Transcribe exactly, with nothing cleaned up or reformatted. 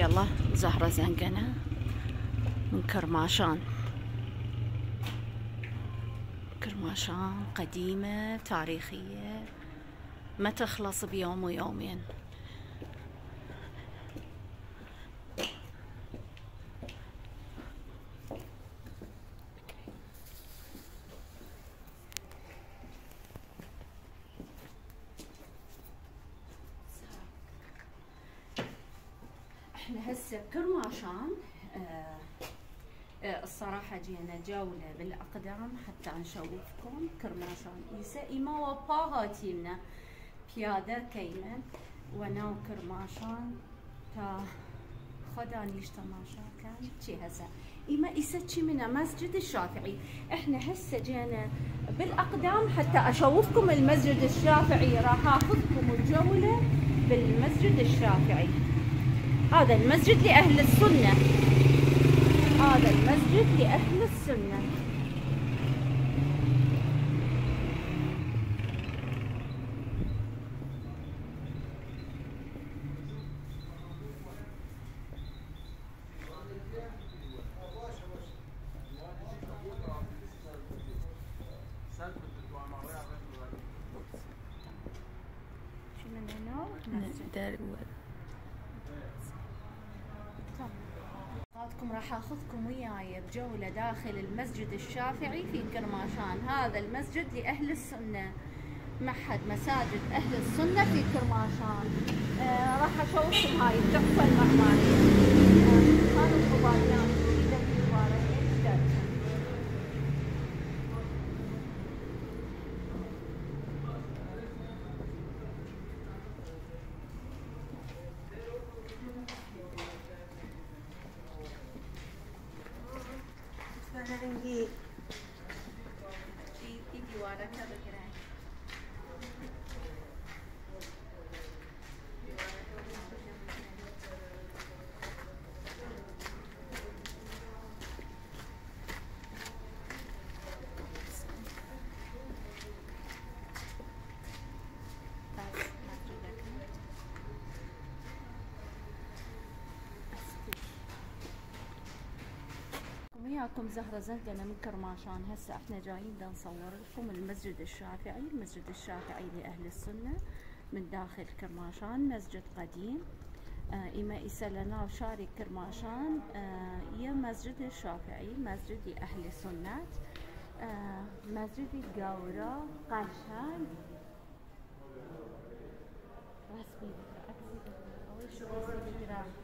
الله زهرة زنقنة من كرماشان. كرماشان قديمة تاريخية ما تخلص بيوم ويومين. احنا هسه بكرماشان آه آه الصراحة جينا جولة بالأقدام حتى نشوفكم كرماشان. إيسا إما وباها تيمنا بيادة كيمن وناو كرماشان تا خدانيش تماشا كان شي هسه إما إيسا تشي منا مسجد الشافعي. احنا هسه جينا بالأقدام حتى أشوفكم المسجد الشافعي. راح أخذكم الجولة بالمسجد الشافعي. هذا المسجد لأهل السنة. هذا المسجد لأهل السنة. شو من هنا؟ راح اخذكم وياي بجولة داخل المسجد الشافعي في كرماشان. هذا المسجد لأهل السنة، معهد مساجد أهل السنة في كرماشان. آه راح اشوفكم هاي التحفة المعمارية. آه هذا الطباليات جديدة مباركة. Di di diwara क्या लग रहा है? وياكم زهرة زنقنة من كرماشان. هسه احنا جايين بدنا نصور لكم المسجد الشافعي. المسجد الشافعي لأهل السنة من داخل كرماشان، مسجد قديم. آه إما إسلنا وشارع كرماشان آه يا مسجد الشافعي، مسجد لأهل السنة. آه مسجد الجورة قشان رسمي.